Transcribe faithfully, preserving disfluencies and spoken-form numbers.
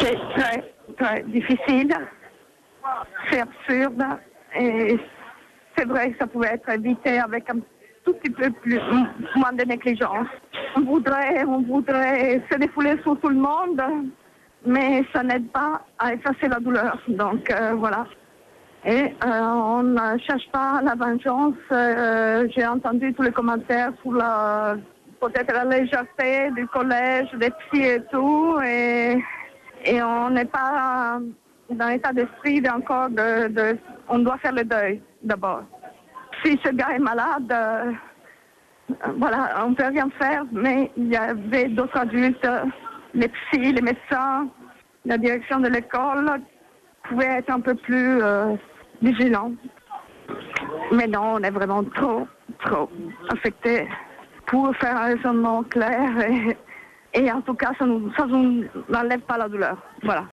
C'est très, très difficile. C'est absurde. Et c'est vrai que ça pouvait être évité avec un tout petit peu plus, moins de négligence. On voudrait, on voudrait se défouler sur tout le monde, mais ça n'aide pas à effacer la douleur. Donc euh, voilà. Et euh, on ne cherche pas la vengeance. Euh, j'ai entendu tous les commentaires sur la, peut-être la légèreté du collège, des psys et tout. Et, et on n'est pas dans l'état d'esprit encore de, de... On doit faire le deuil d'abord. Si ce gars est malade, euh, voilà, on ne peut rien faire, mais il y avait d'autres adultes, les psys, les médecins, la direction de l'école pouvaient être un peu plus euh, vigilants. Mais non, on est vraiment trop, trop affectés pour faire un raisonnement clair et, et en tout cas, ça ne nous, ça nous enlève pas la douleur. Voilà.